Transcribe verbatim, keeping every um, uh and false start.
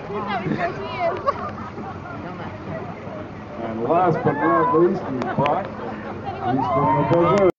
And last but not least, is Brock. He's from the Brazil.